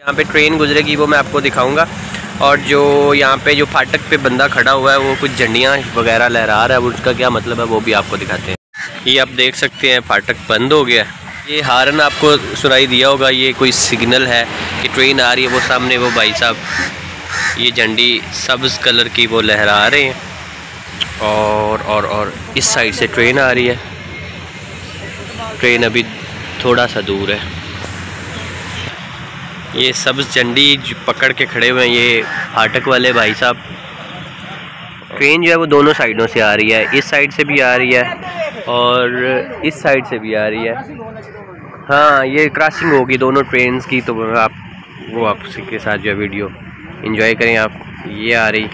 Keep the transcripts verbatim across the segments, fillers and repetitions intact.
यहाँ पे ट्रेन गुजरेगी वो मैं आपको दिखाऊंगा। और जो यहाँ पे जो फाटक पे बंदा खड़ा हुआ है वो कुछ झंडियाँ वगैरह लहरा रहा है, उसका क्या मतलब है वो भी आपको दिखाते हैं। ये आप देख सकते हैं फाटक बंद हो गया। ये हारन आपको सुनाई दिया होगा, ये कोई सिग्नल है कि ट्रेन आ रही है। वो सामने वो भाई साहब ये झंडी सब्ज़ कलर की वो लहरा रहे हैं। और और और इस साइड से ट्रेन आ रही है। ट्रेन अभी थोड़ा सा दूर है। ये सब्ज़ झंडी पकड़ के खड़े हुए हैं ये फाटक वाले भाई साहब। ट्रेन जो है वो दोनों साइडों से आ रही है, इस साइड से भी आ रही है और इस साइड से भी आ रही है। हाँ, ये क्रॉसिंग होगी दोनों ट्रेन की, तो आप वो आपके साथ जो है वीडियो एंजॉय करें आप। ये आ रही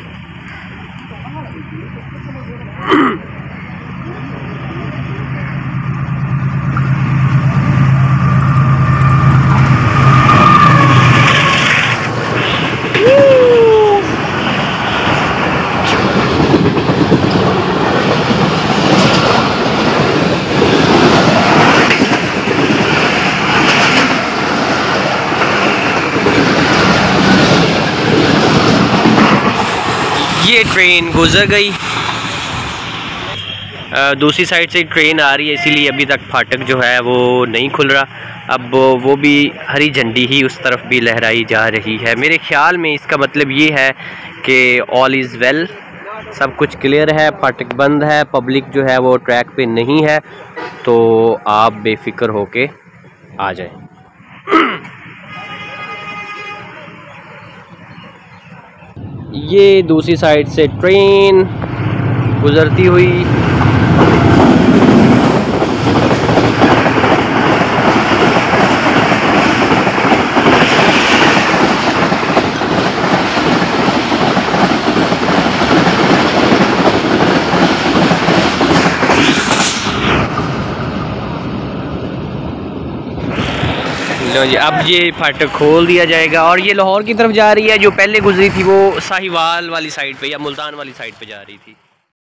ये ट्रेन गुजर गई। दूसरी साइड से ट्रेन आ रही है, इसीलिए अभी तक फाटक जो है वो नहीं खुल रहा। अब वो भी हरी झंडी ही उस तरफ भी लहराई जा रही है। मेरे ख्याल में इसका मतलब ये है कि ऑल इज़ वेल, सब कुछ क्लियर है, फाटक बंद है, पब्लिक जो है वो ट्रैक पे नहीं है, तो आप बेफिक्र होके आ जाएं। ये दूसरी साइड से ट्रेन गुजरती हुई। लो जी, अब ये फाटक खोल दिया जाएगा और ये लाहौर की तरफ जा रही है। जो पहले गुजरी थी वो साहिवाल वाली साइड पे या मुल्तान वाली साइड पे जा रही थी।